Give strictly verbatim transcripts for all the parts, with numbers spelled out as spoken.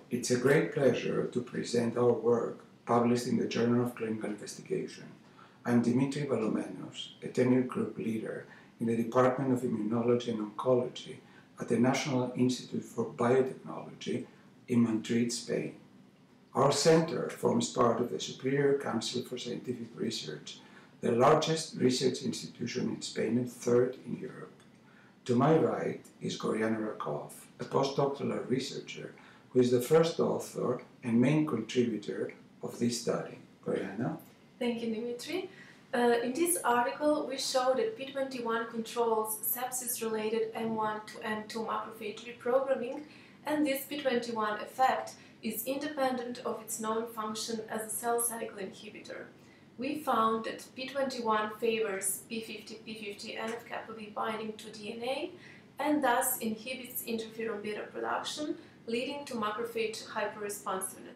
It's a great pleasure to present our work published in the Journal of Clinical Investigation. I'm Dimitrios Balomenos, a tenured group leader in the Department of Immunology and Oncology at the National Institute for Biotechnology in Madrid, Spain. Our center forms part of the Superior Council for Scientific Research, the largest research institution in Spain and third in Europe. To my right is Gorjana Rackov, a postdoctoral researcher who is the first author and main contributor of this study. Gorjana? Thank you, Dimitri. Uh, in this article, we show that p twenty-one controls sepsis-related M one to M two macrophage reprogramming, and this p twenty-one effect is independent of its known function as a cell cycle inhibitor. We found that p twenty-one favors p fifty p fifty N F kappa B binding to D N A and thus inhibits interferon beta production, leading to macrophage hyperresponsiveness.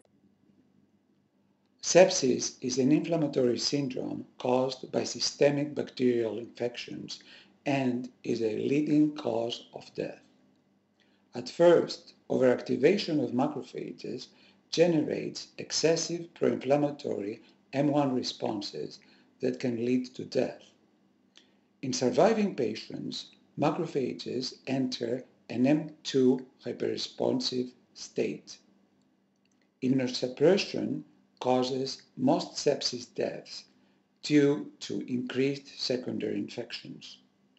Sepsis is an inflammatory syndrome caused by systemic bacterial infections and is a leading cause of death. At first, overactivation of macrophages generates excessive pro-inflammatory M one responses that can lead to death. In surviving patients, macrophages enter an M two hyperresponsive state. Immunosuppression causes most sepsis deaths due to increased secondary infections.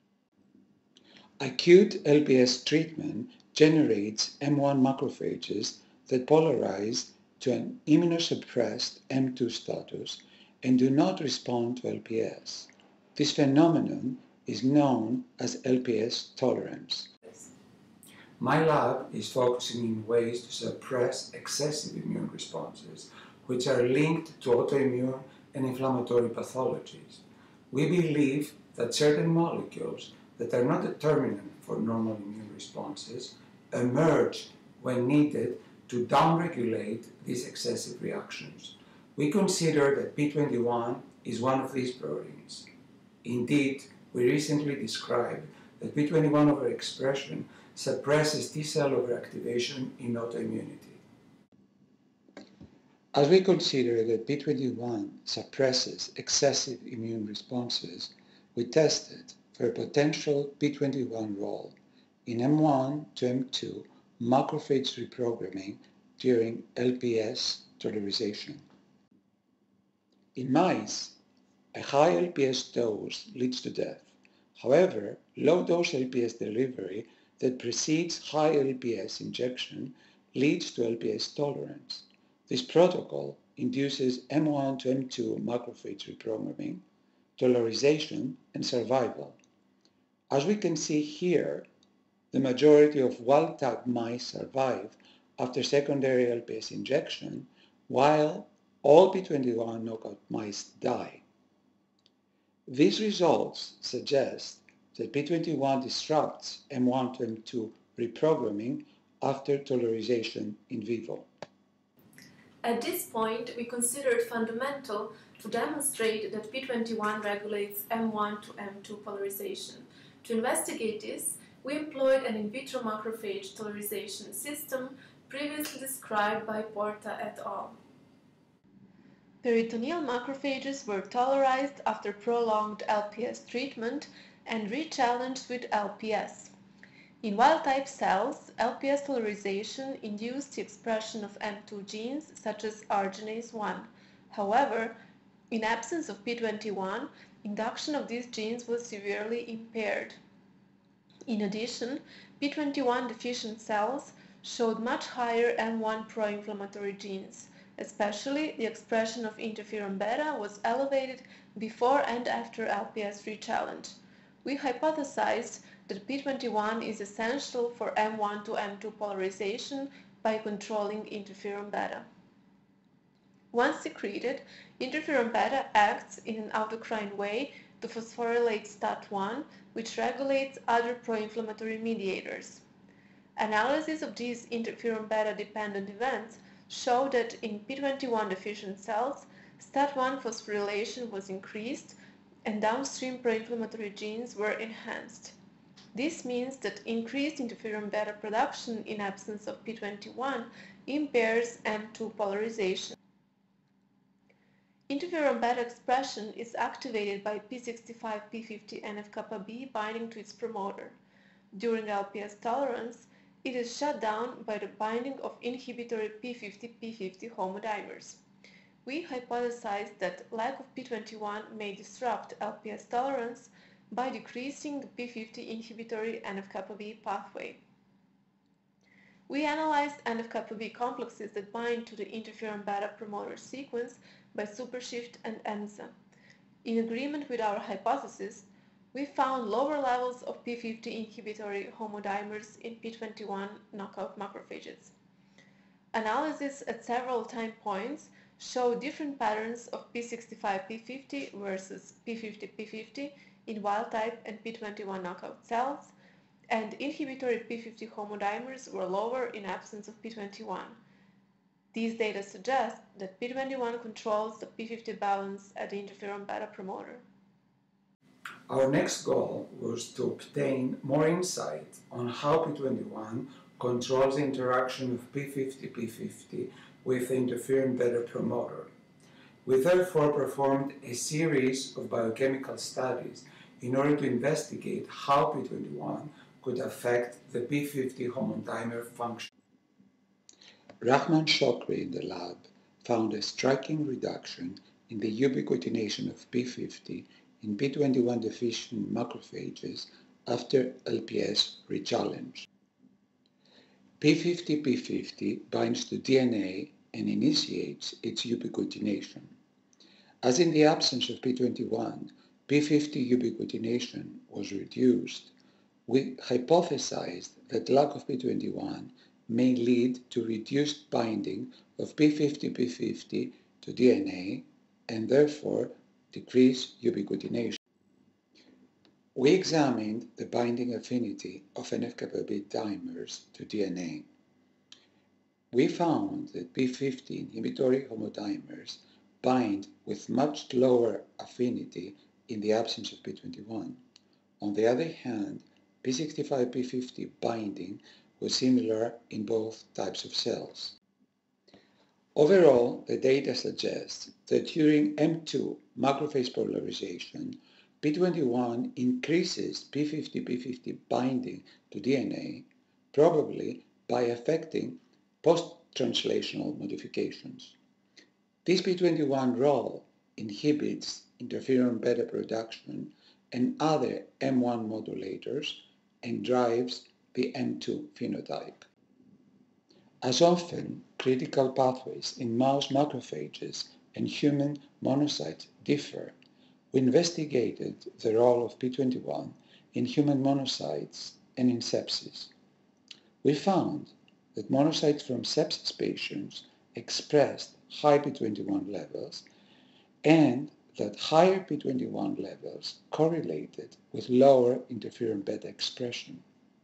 Acute L P S treatment generates M one macrophages that polarize to an immunosuppressed M two status and do not respond to L P S. This phenomenon is known as L P S tolerance. My lab is focusing in ways to suppress excessive immune responses, which are linked to autoimmune and inflammatory pathologies. We believe that certain molecules that are not determinant for normal immune responses emerge when needed to downregulate these excessive reactions. We consider that p twenty-one is one of these proteins. Indeed, we recently described that p twenty-one overexpression suppresses T-cell overactivation in autoimmunity. As we consider that p twenty-one suppresses excessive immune responses, we tested for a potential p twenty-one role in M one to M two macrophage reprogramming during L P S tolerization. In mice, a high L P S dose leads to death. However, low-dose L P S delivery that precedes high L P S injection leads to L P S tolerance. This protocol induces M one to M two macrophage reprogramming, tolerization, and survival. As we can see here, the majority of wild-type mice survive after secondary L P S injection, while all p twenty-one knockout mice die. These results suggest that p twenty-one disrupts M one to M two reprogramming after tolerization in vivo. At this point, we consider it fundamental to demonstrate that p twenty-one regulates M one to M two polarization. To investigate this, we employed an in vitro macrophage tolerization system previously described by Porta et al. Peritoneal macrophages were tolerized after prolonged L P S treatment and re-challenged with L P S. In wild-type cells, L P S tolerization induced the expression of M two genes such as arginase one. However, in absence of p twenty-one, induction of these genes was severely impaired. In addition, p twenty-one deficient cells showed much higher M one pro-inflammatory genes. Especially, the expression of interferon beta was elevated before and after L P S re-challenge. We hypothesized that p twenty-one is essential for M one to M two polarization by controlling interferon beta. Once secreted, interferon beta acts in an autocrine way to phosphorylate STAT one, which regulates other pro-inflammatory mediators. Analysis of these interferon beta-dependent events show that in p twenty-one deficient cells, STAT one phosphorylation was increased and downstream pro-inflammatory genes were enhanced. This means that increased interferon beta production in absence of p twenty-one impairs M two polarization. Interferon beta expression is activated by p sixty-five p fifty N F kappa B binding to its promoter. During L P S tolerance, it is shut down by the binding of inhibitory p fifty p fifty homodimers. We hypothesized that lack of p twenty-one may disrupt L P S tolerance by decreasing the p fifty inhibitory N F kappa B pathway. We analyzed N F kappa B complexes that bind to the interferon beta promoter sequence by supershift and ENZA. In agreement with our hypothesis, we found lower levels of p fifty inhibitory homodimers in p twenty-one knockout macrophages. Analysis at several time points show different patterns of p sixty-five p fifty versus p fifty p fifty in wild-type and p twenty-one knockout cells, and inhibitory p fifty homodimers were lower in absence of p twenty-one. These data suggest that p twenty-one controls the p fifty balance at the interferon beta promoter. Our next goal was to obtain more insight on how p twenty-one controls the interaction of p fifty p fifty with the interferon beta promoter. We therefore performed a series of biochemical studies in order to investigate how p twenty-one could affect the p fifty homodimer function. Rahman Shokri in the lab found a striking reduction in the ubiquitination of p fifty in p twenty-one deficient macrophages after L P S rechallenge. p fifty p fifty binds to D N A and initiates its ubiquitination. As in the absence of p twenty-one, p fifty ubiquitination was reduced, we hypothesized that lack of p twenty-one may lead to reduced binding of p fifty p fifty to D N A and therefore decrease ubiquitination. We examined the binding affinity of N F kappa B dimers to D N A. We found that p fifty inhibitory homodimers bind with much lower affinity in the absence of p twenty-one. On the other hand, p sixty-five p fifty binding was similar in both types of cells. Overall, the data suggests that during M two macrophage polarization, p twenty-one increases p fifty p fifty binding to D N A, probably by affecting post-translational modifications. This p twenty-one role inhibits interferon beta production and other M one modulators and drives the M two phenotype. As often, critical pathways in mouse macrophages and human monocytes differ. We investigated the role of p twenty-one in human monocytes and in sepsis. We found that monocytes from sepsis patients expressed high p twenty-one levels and that higher p twenty-one levels correlated with lower interferon beta expression.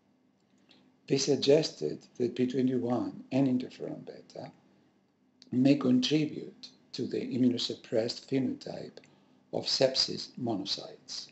This suggested that p twenty-one and interferon beta may contribute to the immunosuppressed phenotype of sepsis monocytes.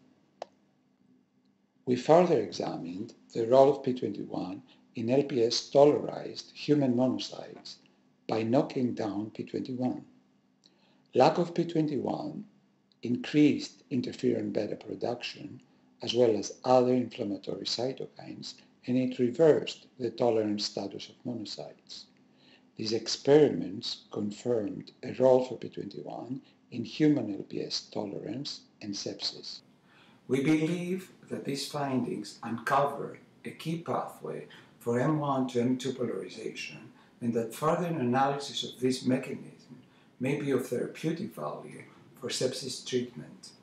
We further examined the role of p twenty-one in L P S tolerized human monocytes by knocking down p twenty-one. Lack of p twenty-one increased interferon beta production as well as other inflammatory cytokines, and it reversed the tolerant status of monocytes. These experiments confirmed a role for p twenty-one in human L P S tolerance and sepsis. We believe that these findings uncover a key pathway for M one to M two polarization, and that further analysis of this mechanism may be of therapeutic value for sepsis treatment.